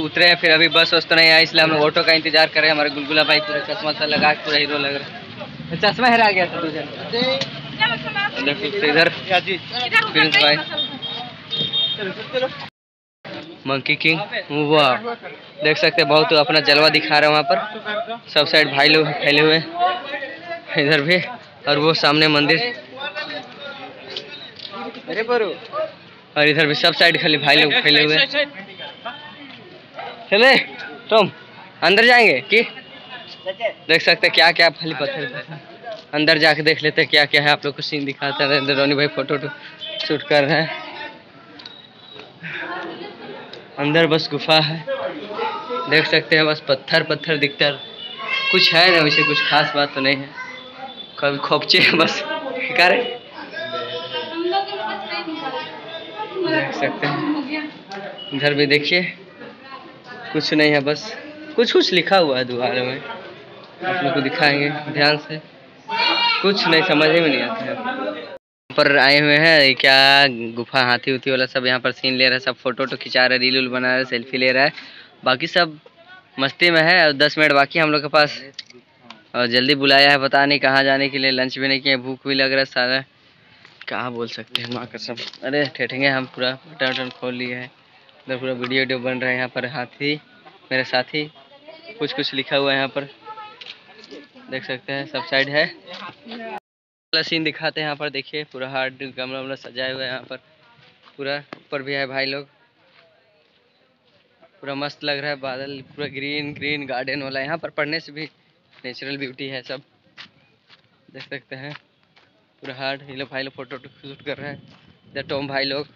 उतरे हैं, फिर अभी बस वस तो नहीं आया, इसलिए हम लोग ऑटो का इंतजार कर रहे हैं। हमारे गुलगुला भाई पूरा चश्मा सा लगा के पूरा हीरो लग रहा है। चश्मा हरा गया था तुझे। देखो इधर प्रिंस भाई, मंकी किंग, वाह देख सकते हैं बहुत अपना जलवा दिखा रहा है वहाँ पर। सब साइड भाई लोग फैले हुए इधर भी, और वो सामने मंदिर, और इधर भी सब साइड खाली भाई लोग फैले हुए। चले तुम अंदर जाएंगे कि देख सकते क्या क्या खाली पत्थर, अंदर जाके देख लेते हैं क्या क्या है। आप लोग को सीन दिखाते हैं। रोनी भाई फोटो शूट कर रहे हैं। अंदर बस गुफा है, देख सकते हैं बस पत्थर पत्थर दिखता है, कुछ है ना वैसे, कुछ खास बात तो नहीं है। कभी खोपचे बस करे देख सकते हैं। इधर भी देखिए कुछ नहीं है, बस कुछ लिखा हुआ है दीवार में, आप लोग को दिखाएंगे ध्यान से। कुछ नहीं समझ में नहीं आता है। पर आए हुए हैं क्या गुफा, हाथी उथी वाला सब यहाँ पर सीन ले रहा है। सब फोटो खिंचा रहे, रील बना रहे, सेल्फी ले रहा है। बाकी सब मस्ती में है। 10 मिनट बाकी हम लोग के पास, और जल्दी बुलाया है, पता नहीं कहाँ जाने के लिए। लंच भी नहीं किए, भूख भी लग रहा है सारा, कहाँ बोल सकते हैं माँ कसम। अरे ठेठेंगे हम पूरा बटन खोल लिए हैं। इधर पूरा वीडियो बन रहा है। यहाँ पर हाथी मेरे साथी, कुछ लिखा हुआ है यहाँ पर, देख सकते हैं सब साइड है। सीन दिखाते हैं यहाँ पर, देखिए पूरा हार्ड गमला वमला सजाए हुआ है यहाँ पर पूरा। ऊपर भी है भाई लोग, पूरा मस्त लग रहा है। बादल पूरा ग्रीन गार्डन वाला, यहाँ पर पढ़ने से भी नेचुरल ब्यूटी है सब, देख सकते हैं पूरा हार्ड। ये लोग भाई लोग फोटो शूट कर रहे हैं। इधर टॉम भाई लोग,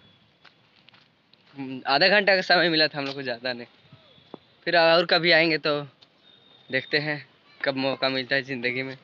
आधा घंटा का समय मिला था हम लोग को, ज़्यादा नहीं। फिर और कभी आएंगे तो देखते हैं कब मौका मिलता है ज़िंदगी में।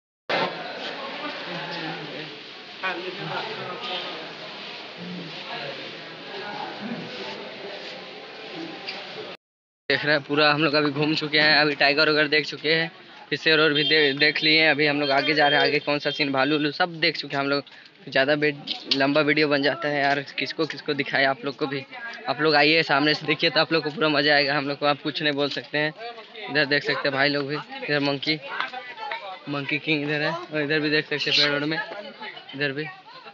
देख रहे हैं पूरा हम लोग अभी घूम चुके हैं। अभी टाइगर वगैरह देख चुके हैं, फिर शेर और भी देख लिए हैं। अभी हम लोग आगे जा रहे हैं, आगे कौन सा सीन, भालू उलू सब देख चुके हैं हम लोग। ज़्यादा लंबा वीडियो बन जाता है यार, किसको दिखाए आप लोग को भी। आप लोग आइए सामने से देखिए तो आप लोग को पूरा मज़ा आएगा। हम लोग को आप कुछ नहीं बोल सकते हैं। इधर देख सकते हैं भाई लोग भी, इधर मंकी किंग इधर है, और इधर भी देख सकते हैं पेड़ में, इधर भी।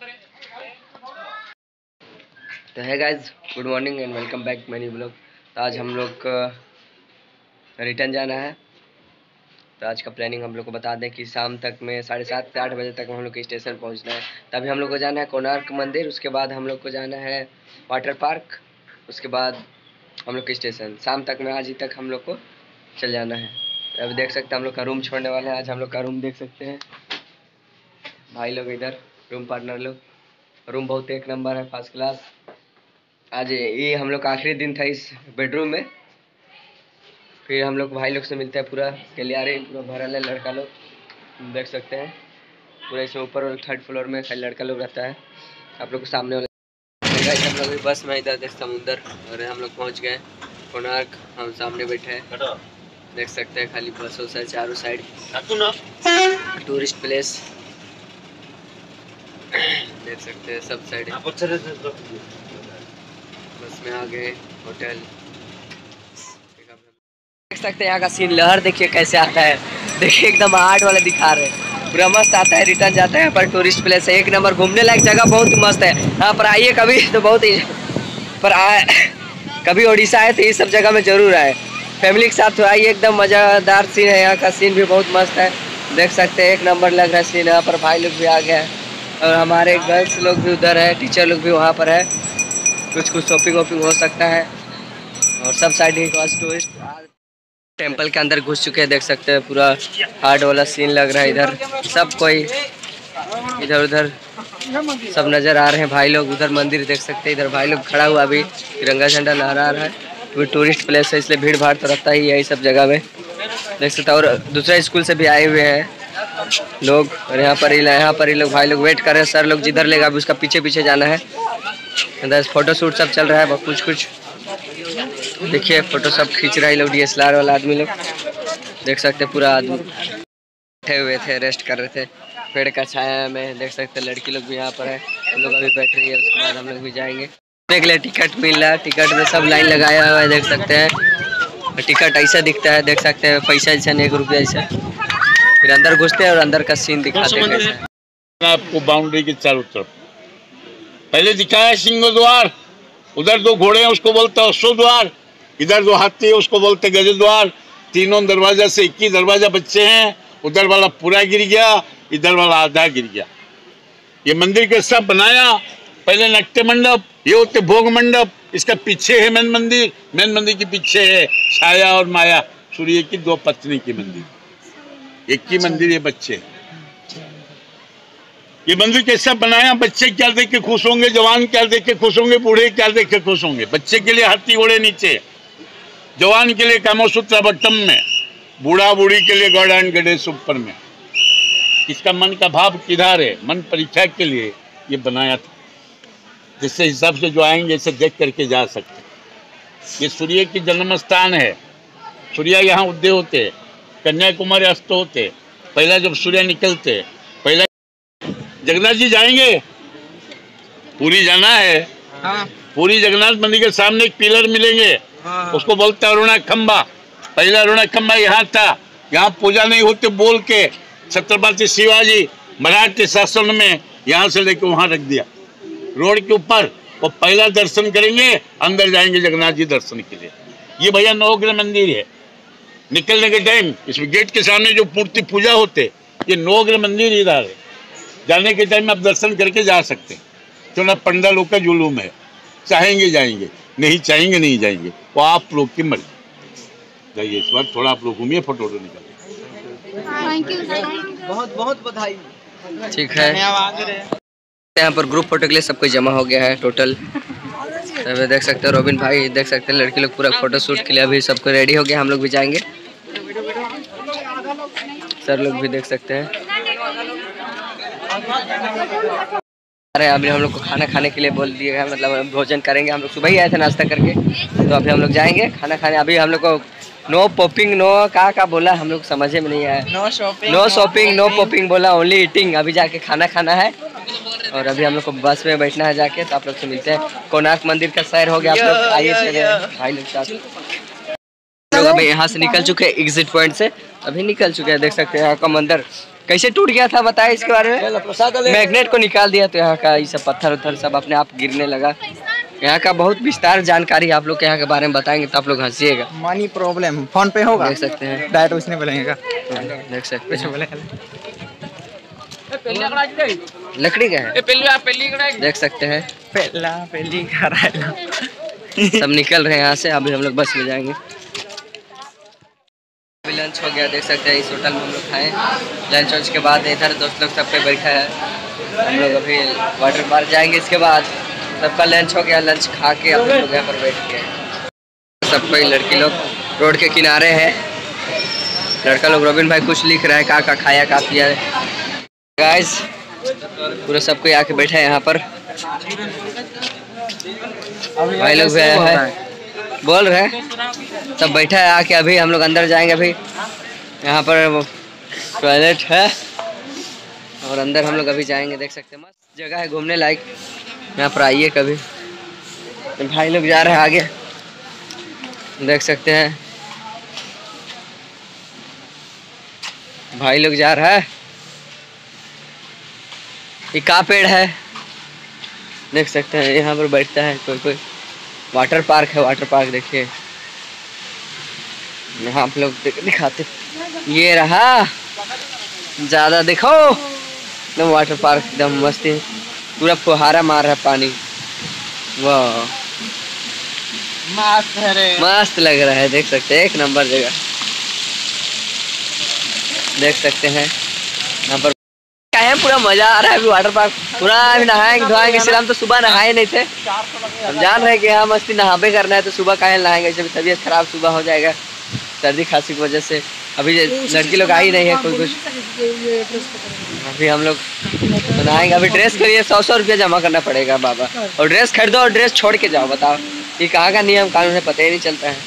तो है guys, good morning and welcome back to my new blog. तो आज हम लोग को रिटर्न जाना है। तो आज का प्लानिंग हम लोग को बता दें कि शाम तक में 7:30 से 8 बजे तक हम लोग के स्टेशन पहुंचना है। तभी हम लोग को जाना है कोणार्क मंदिर, उसके बाद हम लोग को जाना है वाटर पार्क, उसके बाद हम लोग के स्टेशन। शाम तक में आज ही तक हम लोग को चल जाना है। अभी देख सकते हैं हम लोग का रूम छोड़ने वाले हैं। आज हम लोग का रूम देख सकते हैं भाई लोग, इधर रूम पार्टनर लोग। रूम बहुत एक नंबर है, फर्स्ट क्लास। आज ये हम लोग का आखिरी दिन था इस बेडरूम में। फिर हम लोग भाई लोग से मिलते हैं। पूरा गलियारे पूरा भरा है, लड़का लोग देख सकते हैं पूरा। इसमें ऊपर और 3rd फ्लोर में खाली लड़का लोग रहता है। आप लोग को सामने वाले हम लोग बस में, इधर देख समुंदर, और हम लोग पहुंच गए कोणार्क। हम सामने बैठे हैं, देख सकते हैं खाली बस वस है चारों साइड, टूरिस्ट प्लेस देख सकते हैं सब साइड। बस में आ गए होटल, देख सकते हैं यहाँ का सीन। लहर देखिए कैसे आता है, देखिए एकदम आर्ट वाला दिखा रहे हैं, पूरा मस्त आता है। रिटर्न जाता है, पर टूरिस्ट प्लेस है, एक नंबर घूमने लायक जगह, बहुत ही मस्त है। यहाँ पर आइए कभी तो बहुत ही, पर कभी उड़ीसा आए तो ये सब जगह में जरूर आए, फैमिली के साथ तो आइए, एकदम मज़ेदार सीन है। यहाँ का सीन भी बहुत मस्त है, देख सकते हैं एक नंबर लग रहा है सीन। यहाँ पर भाई लोग भी आ गए हैं, और हमारे गर्ल्स लोग भी उधर है, टीचर लोग भी वहाँ पर है। कुछ शॉपिंग वॉपिंग हो सकता है, और सब साइड टूरिस्ट टेंपल के अंदर घुस चुके हैं, देख सकते हैं पूरा हार्ड वाला सीन लग रहा है। इधर सब कोई इधर उधर सब नज़र आ रहे हैं भाई लोग। उधर मंदिर देख सकते हैं, इधर भाई लोग खड़ा हुआ अभी तिरंगा झंडा लहरा रहा है। वो टूरिस्ट प्लेस है, इसलिए भीड़ भाड़ तो रहता ही है यही सब जगह में, देख सकते हैं। और दूसरा स्कूल से भी आए हुए हैं लोग, और यहाँ पर ही लोग भाई लोग वेट कर रहे हैं। सर लोग जिधर लेगा अभी उसका पीछे जाना है। इधर फोटो शूट सब चल रहा है, कुछ देखिए फोटो सब खींच रहा है लोग, DSLR वाला आदमी लोग देख सकते हैं। पूरा आदमी बैठे हुए थे, रेस्ट कर रहे थे पेड़ का छाया में, देख सकते हैं। लड़की लोग भी यहाँ पर है, हम लोग अभी बैठ रही है, उसके बाद हम लोग भी जाएंगे। देख ले टिकट मिल रहा है, टिकट में सब लाइन लगाया हुआ है, देख सकते हैं टिकट ऐसा दिखता है, देख सकते हैं पैसा जैसा 1 रुपया ऐसा। फिर अंदर घुसते हैं और अंदर का सीन दिखाते हैं कैसा है। आपको बाउंड्री के चारों तरफ पहले दिखाया सिंह द्वार, उधर 2 घोड़े हैं उसको बोलते हैं अश्व द्वार, इधर 2 हाथी है उसको बोलते गज द्वार। तीनों दरवाजा से 21 दरवाजा बच्चे हैं, उधर वाला पूरा गिर गया, इधर वाला आधा गिर गया। ये मंदिर कैसा बनाया, पहले नाट्य मंडप, ये होते भोग मंडप, इसका पीछे है मेन मंदिर, मेन मंदिर के पीछे है छाया और माया, सूर्य की 2 पत्नी की मंदिर, एक ही मंदिर ये बच्चे। ये मंदिर कैसा बनाया, बच्चे क्या देख के खुश होंगे, जवान क्या देख के खुश होंगे, बूढ़े क्या देख के खुश होंगे। बच्चे के लिए हाथी घोड़े नीचे, जवान के लिए कामसूत्र बटम में, बूढ़ा बूढ़ी के लिए गॉड एंड गणेश ऊपर में। इसका मन का भाव किधर है, मन परीक्षा के लिए ये बनाया था, जिससे हिसाब से जो आएंगे इसे देख करके जा सकते। ये सूर्य की जन्म स्थान है, सूर्य यहाँ उदय होते, कन्याकुमारी अस्त होते, पहला जब सूर्य निकलते, पहला जगन्नाथ जी जाएंगे, पूरी जाना है। हाँ। पूरी जगन्नाथ मंदिर के सामने एक पिलर मिलेंगे, हाँ। उसको बोलते हैं अरुणा खंबा। पहला अरुणा खंबा यहाँ था, यहाँ पूजा नहीं होती बोल के छत्रपति शिवाजी मराठी शासन में यहाँ से लेके वहाँ रख दिया रोड के ऊपर। वो पहला दर्शन करेंगे, अंदर जाएंगे जगन्नाथ जी दर्शन के लिए। ये भैया नवग्रह मंदिर है। निकलने के टाइम इसमें गेट के सामने जो मूर्ति पूजा होते, ये नवग्रह मंदिर इधर है। जाने के टाइम आप दर्शन करके जा सकते हैं, क्यों ना पंडालों का जुलूम है, चाहेंगे जाएंगे, नहीं चाहेंगे नहीं जाएंगे, वो आप लोग की मर्जी। जाइए इस बार थोड़ा आप लोग घूमिए, फोटो निकालिए। बहुत बहुत बधाई। ठीक है, यहाँ पर ग्रुप फोटो के लिए सब कुछ जमा हो गया है टोटल। अभी देख सकते हैं रोबिन भाई, देख सकते हैं लड़की लोग पूरा फोटो शूट के लिए अभी सबको रेडी हो गया। हम लोग भी जाएंगे, सर लोग भी देख सकते हैं। अरे अभी हम लोग को खाना खाने के लिए बोल दिया है, मतलब भोजन करेंगे। हम लोग सुबह ही आए थे नाश्ता करके, तो अभी हम लोग जाएंगे खाना खाने। अभी हम लोग को नो पॉपिंग, नो का बोला हम लोग समझे में नहीं आया। नो शॉपिंग नो पॉपिंग बोला, ओनली ईटिंग। अभी जाके खाना खाना है और अभी हम लोग को बस में बैठना है जाके। तो आप लोग से मिलते हैं। कोणार्क मंदिर का सैर हो गया, आप लोग आइए चले भाई लोग साथ। लोग अभी यहाँ से निकल चुके हैं, एग्जिट पॉइंट से अभी निकल चुके हैं। देख सकते हैं यहाँ का मंदिर कैसे टूट गया था, बताए इसके बारे में। मैग्नेट को निकाल दिया तो यहाँ का ये सब पत्थर उत्थर सब अपने आप गिरने लगा। यहाँ का बहुत विस्तार जानकारी आप लोग के यहाँ के बारे में बताएंगे तो आप लोग हंसिएगा। मनी प्रॉब्लम फोन पे होगा, देख सकते हैं डायरेक्ट उसने बोलेगा। देख सकते हैं लकड़ी का है, देख सकते हैं सब निकल रहे हैं यहाँ से। अभी हम लोग बस में जाएंगे। अभी लंच हो गया, देख सकते हैं इस होटल में हम लोग खाए लंच। वंच के बाद इधर दोस्त लोग सब पे बैठा है। हम लोग अभी वाटर पार्क जाएंगे, इसके बाद सबका लंच हो गया। लंच खा के अब लोग यहाँ पर बैठ के सब कोई लड़की लोग रोड के किनारे है। लड़का लोग रोबिन भाई कुछ लिख रहा है, का खाया का पिया। गाइस पूरा सब कोई आके बैठा है यहाँ पर। भाई लोग भी आया है, बोल रहे हैं सब बैठा है आके। अभी हम लोग अंदर जाएंगे। अभी यहाँ पर टॉयलेट है और अंदर हम लोग अभी जाएंगे। देख सकते हैं मस्त जगह है घूमने लायक, यहाँ पर आइए कभी। भाई लोग जा रहे हैं आगे, देख सकते हैं भाई लोग जा रहा है। ये का पेड़ है, देख सकते हैं यहाँ पर बैठता है कोई। वाटर पार्क है, वाटर पार्क देखिए यहाँ आप लोग दिखाते। ये रहा, ज़्यादा देखो एकदम वाटर पार्क एकदम मस्त है, पूरा फुहारा मार रहा है पानी। वाह मस्त है रे, मस्त लग रहा है। देख सकते हैं एक नंबर जगह, देख सकते हैं यहाँ पर है पूरा मजा आ रहा है। अभी वाटर पार्क पूरा नहाएंगे धोएंगे। इसलिए हम तो सुबह नहाए नहीं थे, हम जान रहे हैं कि यहाँ मस्ती नहाबे करना है तो सुबह काहे नहाएंगे, जब तबीयत खराब सुबह हो जाएगा सर्दी खांसी की वजह से। अभी लड़की लोग आई नहीं है कोई कुछ, अभी हम लोग तो नहाएंगे। अभी ड्रेस के लिए 100 रुपया जमा करना पड़ेगा बाबा, और ड्रेस खरीदो और ड्रेस छोड़ के जाओ। बताओ ये कहाँ का नियम कानून है, पता ही नहीं चलता है।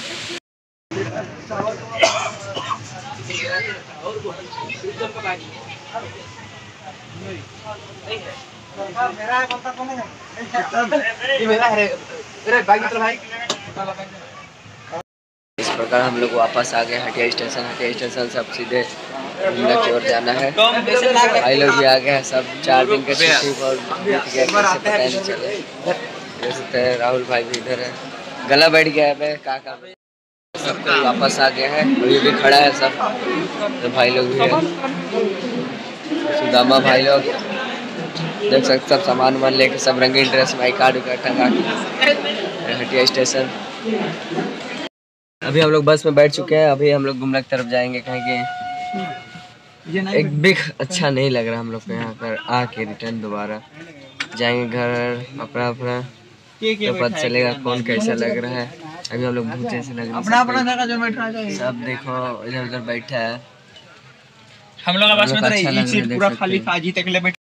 मेरा है रे भाई। इस प्रकार हम लोग वापस आ गए हटिया स्टेशन से अब सीधे घूमने की ओर जाना है। भाई लोग भी आ गए हैं, सब 4 दिन के छुट्टी पर बीत गया, कैसे पता नहीं चले। जैसे राहुल भाई भी इधर है, गला बैठ गया है काका। सब कोई वापस आ गया है, अभी भी खड़ा है सब। तो भाई लोग भी है, सुदामा भाई लोग देख सकते, सब सामान वामान लेके सब रंगीन ड्रेस में आई कार्ड टंगा के हटिया स्टेशन। अभी हम लोग बस में बैठ चुके हैं, अभी हम लोग गुमला की तरफ जाएंगे। कहेंगे एक भी अच्छा नहीं लग रहा हम लोग को यहाँ पर आके रिटर्न दोबारा जाएंगे घर अपना तो पता चलेगा कौन कैसा लग रहा है। अभी हम लोग भूखे से लग रहे हैं, सब देखो इधर उधर बैठा है। हम लोग बस में तो अच्छा ये सीट पूरा खाली था, जी तक ले बैठ।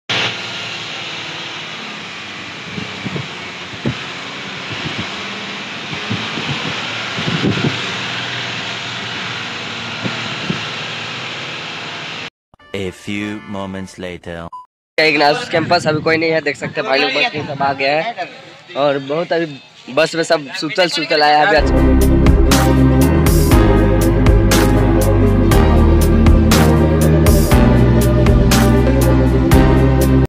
A few moments later. इग्नास कैंपस अभी कोई नहीं है, देख सकते हैं भाई लोग बस में सब आ गया है और बहुत अभी बस में सब सुतल आया है।